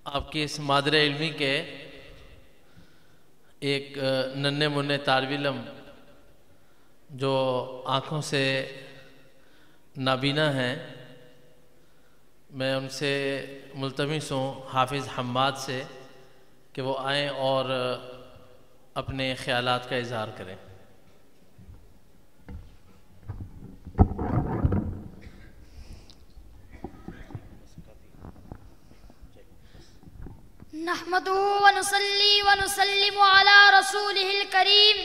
آپ کی اس مادر علمی کے ایک ننھے منھے طالب علم جو آنکھوں سے نابینا ہیں، میں ان سے ملتمس ہوں حافظ حماد سے کہ وہ آئیں اور اپنے خیالات کا اظہار کریں۔ نحمده ونصلي ونسلم على رسوله الكريم،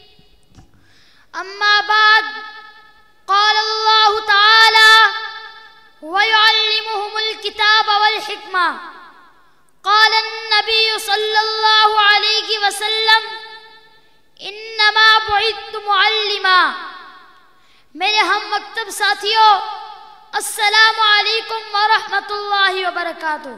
أما بعد، قال الله تعالى ويعلمهم الكتاب والحكمة، قال النبي صلى الله عليه وسلم انما بعثت معلما۔ میرے ہم مکتب ساتھیوں، السلام علیکم ورحمۃ اللہ وبرکاتہ۔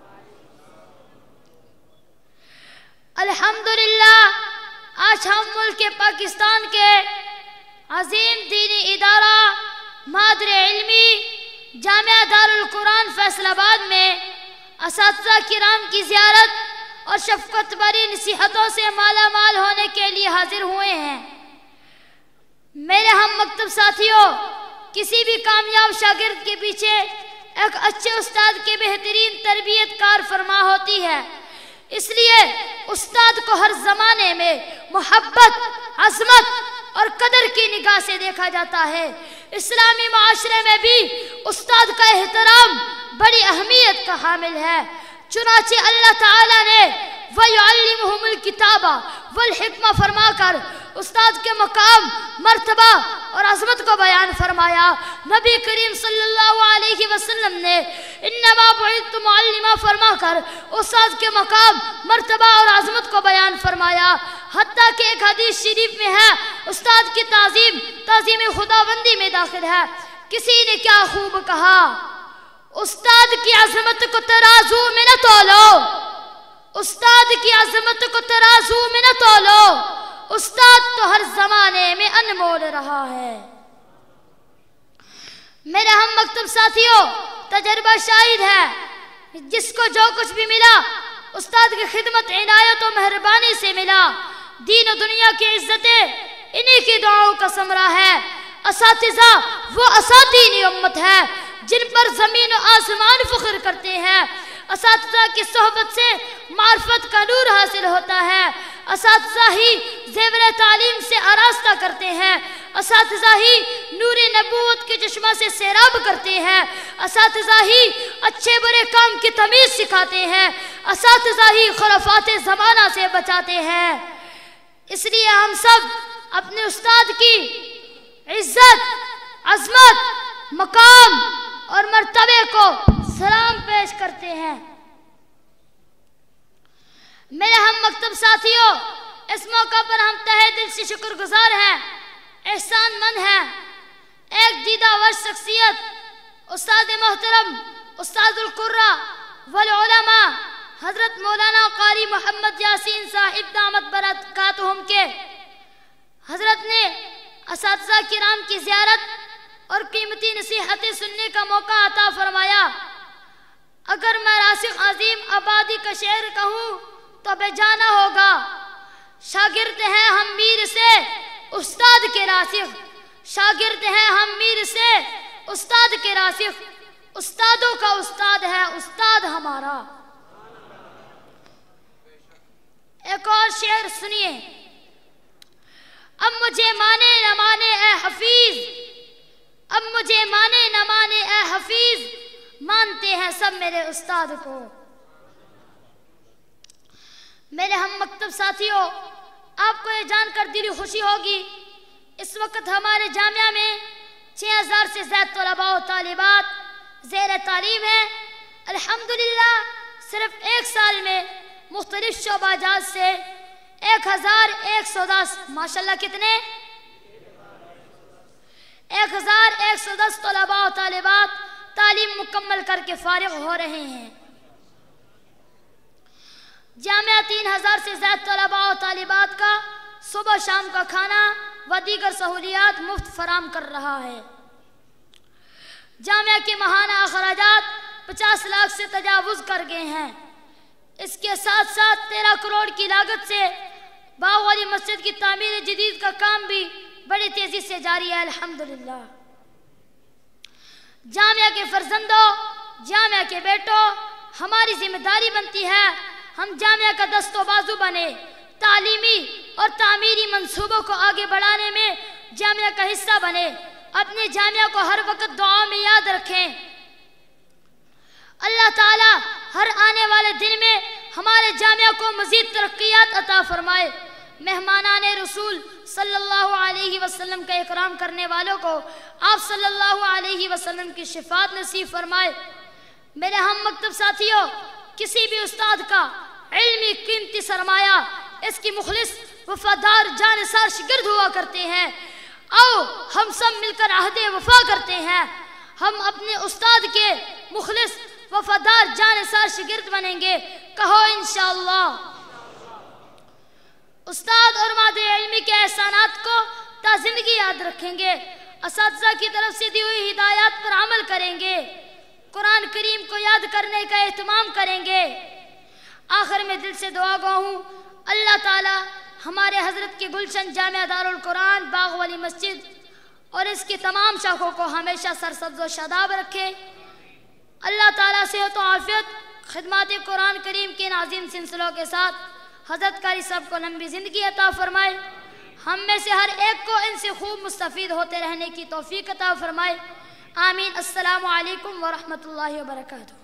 الحمدللہ آج ہم ملک پاکستان کے عظیم دینی ادارہ مادر علمی جامعہ دارالقرآن فیصل آباد میں اساتذہ کرام کی زیارت اور شفقت بری نصیحتوں سے مالا مال ہونے کے لیے حاضر ہوئے ہیں۔ میرے ہم مکتب ساتھیوں، کسی بھی کامیاب شاگرد کے پیچھے ایک اچھے استاد کی بہترین تربیت کار فرما ہوتی ہے، اس لیے استاد کو ہر زمانے میں محبت، عظمت اور قدر کی نگاہ سے دیکھا جاتا ہے۔ اسلامی معاشرے میں بھی استاد کا احترام بڑی اہمیت کا حامل ہے، چنانچہ اللہ تعالیٰ نے وَيُعَلِّمُهُمُ الْكِتَابَ وَالْحِكْمَةَ فرما کر استاد کے مقام، مرتبہ اور عظمت کو بیان فرمایا۔ نبی کریم صلی اللہ علیہ وسلم نے انما بعثت معلما فرما کر استاد کے مقام، مرتبہ اور عظمت کو بیان فرمایا۔ حتیٰ کہ ایک حدیث شریف میں ہے، استاد کی تعظیم خداوندی میں داخل ہے۔ کسی نے کیا خوب کہا، استاد کی عظمت کو ترازو میں نہ تولو، استاد کی عظمت کو ترازو میں نہ تولو، استاد تو ہر زمانے میں انمول رہا ہے۔ میرے ہم مکتب ساتھیوں، تجربہ شاہد ہے، جس کو جو کچھ بھی ملا استاد کی خدمت، عنایت و مہربانی سے ملا۔ دین و دنیا کی عزتیں انہی کی دعاؤں کا ثمرہ ہے۔ اساتذہ وہ اساتین امت ہے جن پر زمین و آسمان فخر کرتے ہیں۔ اساتذہ کی صحبت سے معرفت کا نور حاصل ہوتا ہے۔ اساتذہ ہی زیور تعلیم سے آراستہ کرتے ہیں۔ اساتذہ ہی نور نبوت کے چشمہ سے سیراب کرتے ہیں۔ اساتذہ ہی اچھے برے کام کی تمیز سکھاتے ہیں۔ اساتذہ ہی خرافات زمانہ سے بچاتے ہیں۔ اس لیے ہم سب اپنے استاد کی عزت، عظمت، مقام اور مرتبے کو سلام پیش کرتے ہیں۔ میرے ہم مکتب ساتھیوں، اس موقع پر ہم تہہ دل سے شکر گزار ہیں، احسان مند ہیں۔ ایک دیدہ ور شخصیت استاد محترم، استاد القرآ والعلماء حضرت مولانا قاری محمد یاسین صاحب دامت برکاتہم کے حضرت نے اساتذہ کرام کی زیارت اور قیمتی نصیحتیں سننے کا موقع عطا فرمایا۔ اگر میں راسخ عظیم آبادی کا شعر کہوں تو بے جانا ہوگا۔ شاگرد ہیں ہم میر سے استاد کے راسخ، شاگرد ہیں ہم میر سے استاد کے راسخ، استادوں کا استاد ہے استاد ہمارا۔ ایک اور شعر سنیے۔ اب مجھے مانے نہ مانے اے حفیظ، اب مجھے مانے نہ مانے اے حفیظ، مانتے ہیں سب میرے استاد کو۔ میرے ہم مکتب ساتھیوں، آپ کو یہ جان کر دلی خوشی ہوگی، اس وقت ہمارے جامعہ میں 6000 سے زیادہ طلباء و طالبات زیر تعلیم ہیں۔ الحمدللہ صرف ایک سال میں مختلف شعبہ جات سے 1110 ماشاءاللہ کتنے 1110 طلباء و طالبات تعلیم مکمل کر کے فارغ ہو رہے ہیں۔ جامعہ 3000 سے زیادہ طلباء و طالبات کا صبح شام کا کھانا و دیگر سہولیات مفت فراہم کر رہا ہے۔ جامعہ کے ماہانہ اخراجات 50 لاکھ سے تجاوز کر گئے ہیں۔ اس کے ساتھ ساتھ 13 کروڑ کی لاگت سے باغ والی مسجد کی تعمیر جدید کا کام بھی بڑی تیزی سے جاری ہے الحمدللہ۔ جامعہ کے فرزندوں، جامعہ کے بیٹوں، ہماری ذمہ داری بنتی ہے ہم جامعہ کا دست و بازو بنے، تعلیمی اور تعمیری منصوبوں کو آگے بڑھانے میں جامعہ کا حصہ بنے، اپنے جامعہ کو ہر وقت دعاؤں میں یاد رکھیں۔ اللہ تعالی ہر آنے والے دن میں ہمارے جامعہ کو مزید ترقیات عطا فرمائے۔ مہمانان رسول صلی اللہ علیہ وسلم کا اکرام کرنے والوں کو آپ صلی اللہ علیہ وسلم کی شفاعت نصیب فرمائے۔ میرے ہم مکتب ساتھیوں، کسی بھی استاد کا علمی قیمتی سرمایہ اس کی مخلص وفادار جانثار شاگرد ہوا کرتے ہیں۔ آؤ ہم سب مل کر عہد وفا کرتے ہیں، ہم اپنے استاد کے مخلص وفادار جانثار شاگرد بنیں گے، کہو انشاءاللہ۔ استاد اور مادر علمی کے احسانات کو تا زندگی یاد رکھیں گے، اساتذہ کی طرف سے دی ہوئی ہدایات پر عمل کریں گے، قرآن کریم کو یاد کرنے کا اہتمام کریں گے۔ آخر میں دل سے دعا گو ہوں اللہ تعالی ہمارے حضرت کے گلشن جامعہ دارالقرآن باغ والی مسجد اور اس کی تمام شاخوں کو ہمیشہ سرسبز و شاداب رکھے۔ اللہ تعالیٰ صحت و عافیت، خدمات قرآن کریم کے عظیم سلسلوں کے ساتھ حضرت کاری صاحب کو لمبی زندگی عطا فرمائے، ہم میں سے ہر ایک کو ان سے خوب مستفید ہوتے رہنے کی توفیق عطا فرمائے، آمین۔ السلام علیکم ورحمۃ اللہ وبرکاتہ۔